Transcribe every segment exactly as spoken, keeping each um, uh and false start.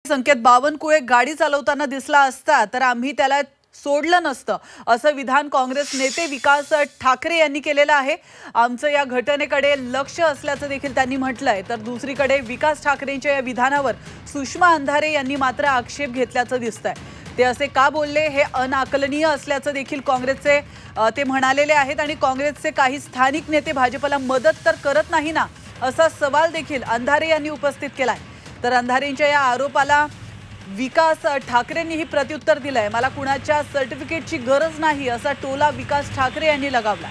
संकेत बावनकुळे गाडी चालवताना दिसला असता तर आम्ही त्याला सोडलं नसतं असं विधान काँग्रेस नेते विकास ठाकरे यांनी केलेलं आहे। आमचं या घटनेकडे लक्ष असल्याचं देखील त्यांनी म्हटलंय। तर दुसरीकडे विकास ठाकरेंच्या या विधानावर सुषमा अंधारे यांनी मात्र आक्षेप घेतल्याचं दिसतंय। ते असे का बोलले हे अनाकलनीय असल्याचं देखील काँग्रेसचे ते म्हणालेले आहेत आणि काँग्रेसचे काही स्थानिक नेते भाजपला मदत तर करत नाही ना असा सवाल देखील अंधारे यांनी उपस्थित केलाय। तर अंधारेंच्या या आरोपाला विकास ठाकरेंनीही प्रत्युत्तर दिलंय। मला कुणाच्या सर्टिफिकेटची गरज नाही असा टोला विकास ठाकरे यांनी लगावला।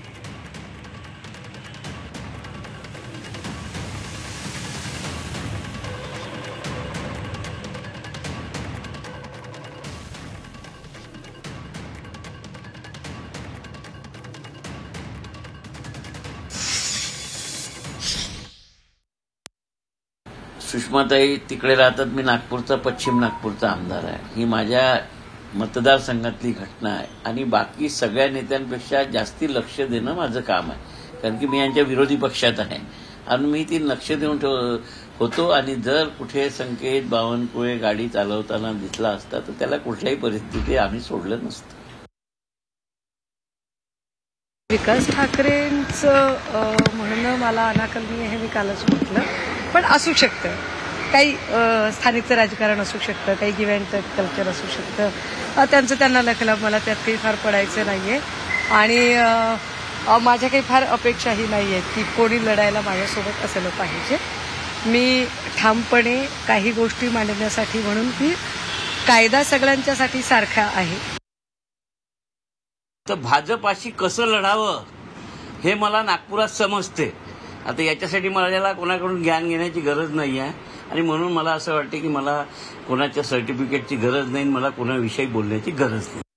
सुषमाताई तिकडे राहतात, मी नागपूरचा पश्चिम नागपूरचा आमदार आहे। ही माझ्या मतदारसंघातली घटना आहे आणि बाकी सगळ्या नेत्यांपेक्षा जास्ती लक्ष देणं माझं काम आहे, कारण की मी यांच्या विरोधी पक्षात आहे आणि मी ती लक्ष देऊन होतो। आणि जर कुठे संकेत बावनकुळे गाडी चालवताना दिसला असता तर त्याला कुठल्याही परिस्थितीत आम्ही सोडलं नसतं। विकास ठाकरेंचं म्हणणं मला अनाकलनीय हे मी कालच म्हटलं, पण असू शकतं काही स्थानिकचं राजकारण असू शकतं, काही गिव्ह अँड टेक कल्चर असू शकतं, त्यांचं त्यांना लखला, मला त्यात काही फार पडायचं नाहीये आणि माझ्या काही फार अपेक्षाही नाही आहेत की कोणी लढायला माझ्यासोबत असलं पाहिजे। मी ठामपणे काही गोष्टी मांडण्यासाठी म्हणून की कायदा सगळ्यांच्यासाठी सारखा आहे। तर भाजपाशी कसं लढावं हे मला नागपुरात समजते। आता याच्यासाठी मला कोणाकडून ज्ञान घेण्याची गरज नाही आहे आणि म्हणून मला असं वाटतं की मला कोणाच्या सर्टिफिकेटची गरज नाही, मला कोणाविषयी बोलण्याची गरज नाही।